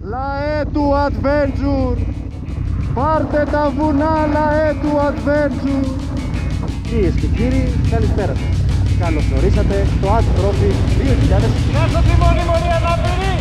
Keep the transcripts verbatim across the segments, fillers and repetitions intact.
Λαέ του Adventure, πάρτε τα βουνά, λαέ του Adventure. Κυρίες και κύριοι, καλησπέρα σας. Καλώς ορίσατε στο Ad Trophy δύο χιλιάδες είκοσι. Πόσο τη μόνη μόνη αναπηρή!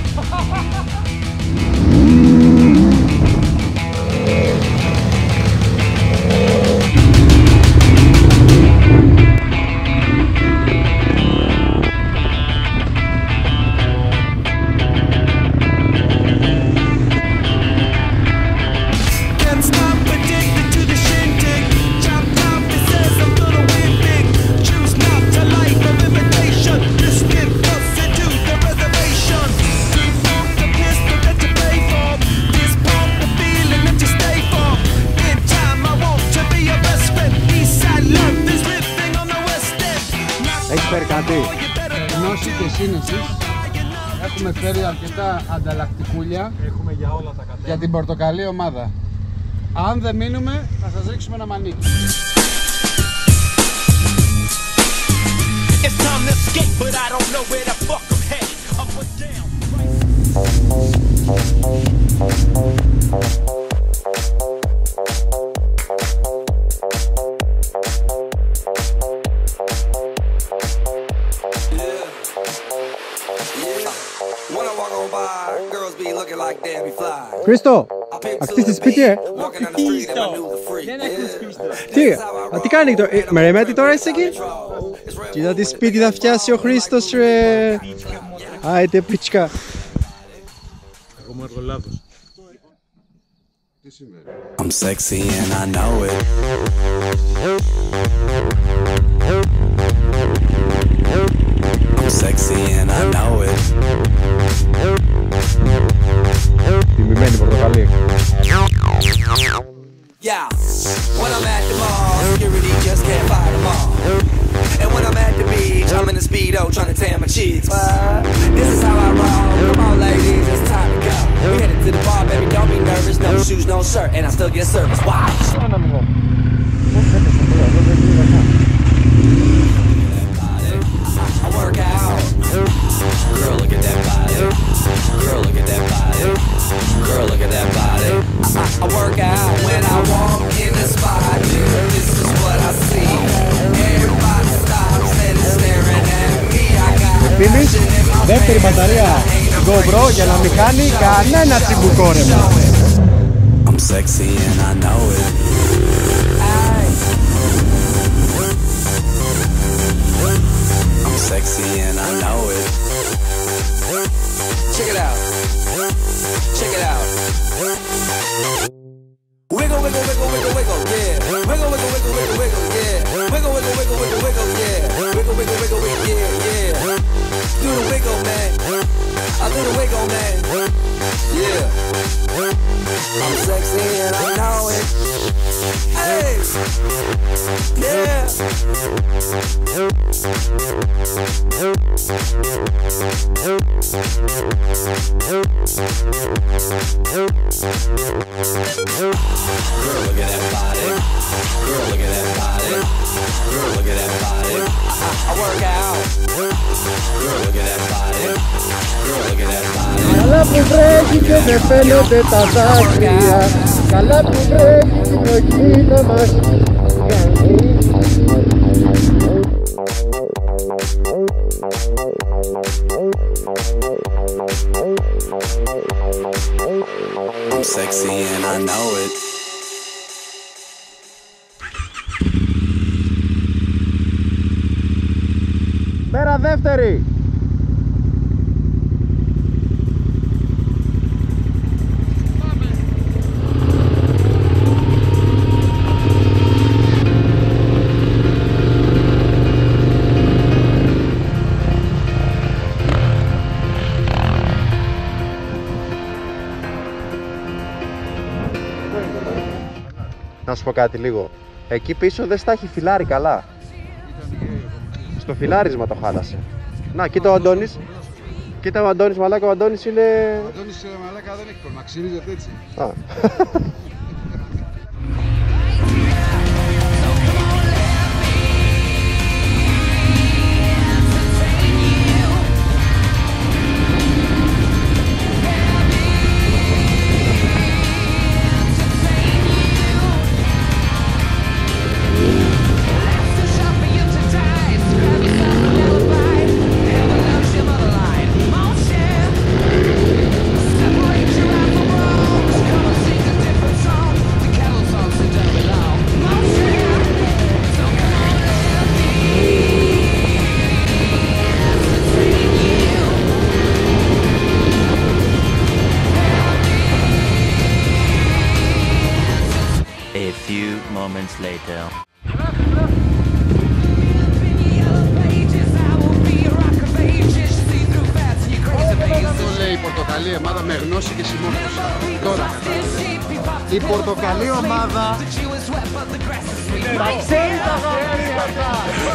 Έχεις φέρει κάτι? Γνώση και σύνεσης. Έχουμε φέρει αρκετά ανταλλακτικούλια. Έχουμε για όλα τα κατέβαια. Για την πορτοκαλί ομάδα. Αν δεν μείνουμε, θα σας ρίξουμε ένα μανίκι. It's time to escape, but I don't know where the fuck I'm headed. Up or down. Χρήστο, ακτίστης σπίτι, ε! Δεν ακούς Χρήστο. Τι, α, τι κάνει τώρα, ε, με ρεμέτη τώρα είσαι εκεί? Κοίτα τι σπίτι θα φτιάσει ο Χρήστος, ρε! Άιτε πίτσκα. Εγώ μου έργο λάθος. I'm sexy and I know it. I'm sexy and I know it. Τιμημένη πορτοκαλί. Yeah, when I'm at the mall, security just can't fight them all. And when I'm at the beach, I'm in a Speedo trying to tan my cheeks. What? This is how I roll. Come on, ladies, it's time to go. We headed to the bar, baby, don't be nervous. No shoes, no shirt, and I still get service. Watch. I work out. Girl, look at that body. Girl, look at that body. Girl, look at that body. I, I work out when I walk in the spot. This is what I see. Everybody stops and is staring at me. I got Φίλης, δεύτερη μπαταρία GoPro για να μην κάνει κανένα τσιμπουκόρεμα. I'm sexy and I know it. I'm sexy and I know it. Check it out. Check it out. Wiggle, wiggle, wiggle, wiggle, wiggle, yeah. Wiggle, wiggle, wiggle, wiggle, wiggle, yeah. Wiggle, wiggle, wiggle, wiggle, wiggle, yeah. Wiggle, wiggle, wiggle, wiggle, yeah, yeah. Do the wiggle, man. I do the wiggle, man. Yeah. I'm sexy and I know it. Hey. Yeah. Girl, look at that body. Girl, look at that body. Girl, look at that body. I, I work out. Girl, look at that body. Girl, look at that body. Καλά που βρέχει και δεν φαίνονται τα δάκρυα. Καλά που βρέχει την βροχή να μας κάνει. I'm sexy and I know it. Μέρα δεύτερη. Να σου πω κάτι λίγο. Εκεί πίσω δεν στα έχει φιλάρει καλά. Στο φιλάρισμα το χάλασε. Να, κοίτα ο Αντώνης. Κοίτα ο Αντώνης, μαλάκα, ο Αντώνης είναι... Ο Αντώνης μαλάκα δεν έχει πρόβλημα, ξυρίζεται έτσι. Α. moments later. Αυτό λέει η πορτοκαλί ομάδα με γνώση και συμμόρφωση. Τώρα, η πορτοκαλί ομάδα τα ξέρει τα γραφεία αυτά.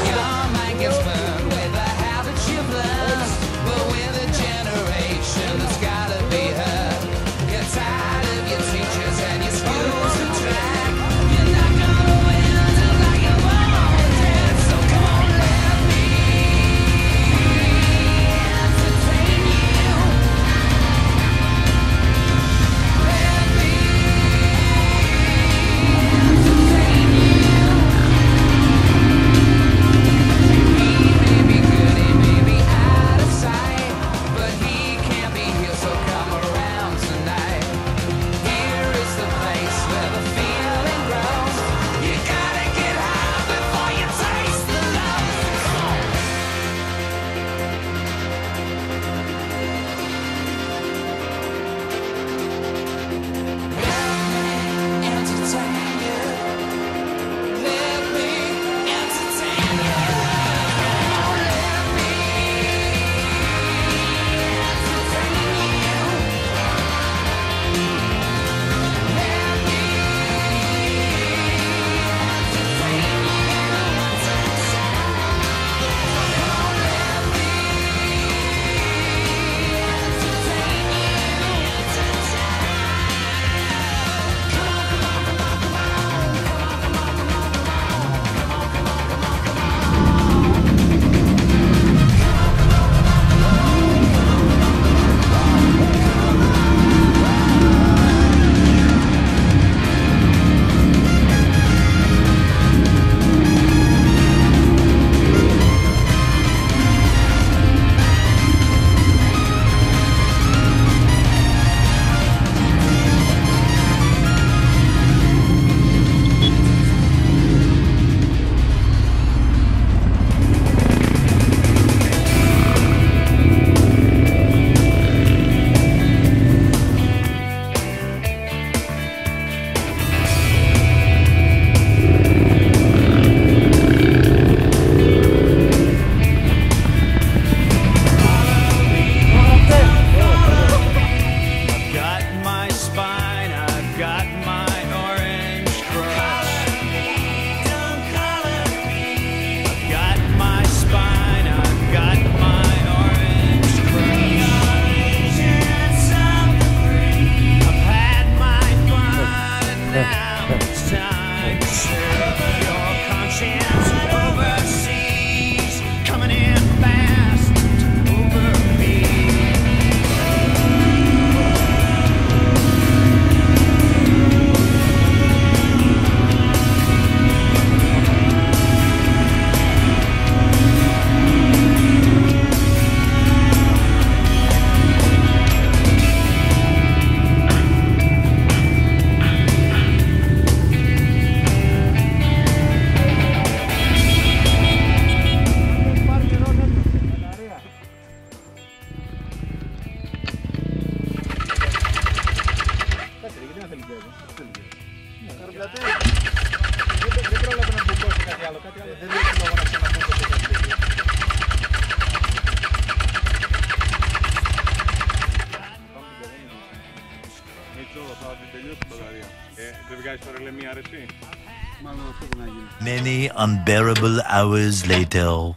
Many unbearable hours later.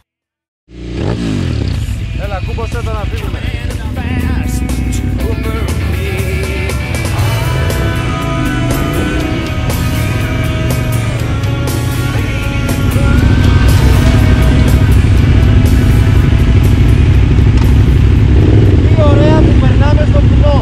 Έλα, κούμποσέ το να φύγουμε. Τι ωραία που περνάμε στο βουνό.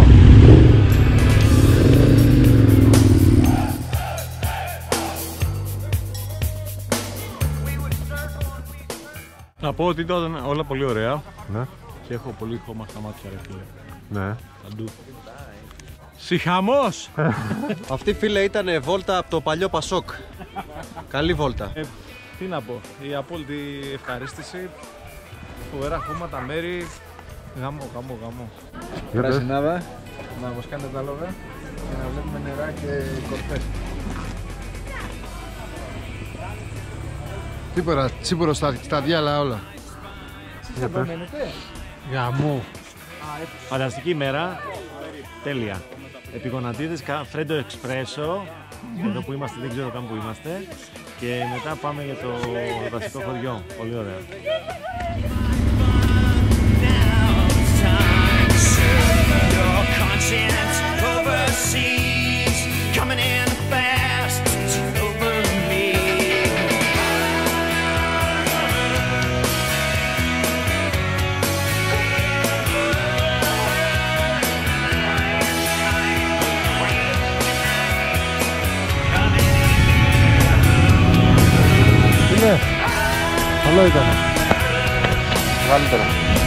Να πω ότι ήταν όλα πολύ ωραία. Ναι. Και έχω πολύ χώμα στα μάτια, ρε φίλε. Ναι. Παντού. Σιχαμός! Αυτή, φίλε, ήταν βόλτα από το παλιό Πασόκ. Καλή βόλτα. Ε, τι να πω, η απόλυτη ευχαρίστηση. Φοβερά χώματα, μέρη. Γαμό, γαμό, γαμό. Πρασινάδα, να μας κάνετε τα λόγια και να βλέπουμε νερά και κορφές. Τίποτα, τσίπουρο στα, στα διάλα όλα. Εδώ μένετε. Γαμού. Φανταστική ημέρα. Τέλεια. Επιγονατίδες, φρέντο εξπρέσο. Εδώ που είμαστε, δεν ξέρω καν που είμαστε. Και μετά πάμε για το βασικό χωριό. Πολύ ωραία. Είναι. Καλό ήταν. Καλύτερο.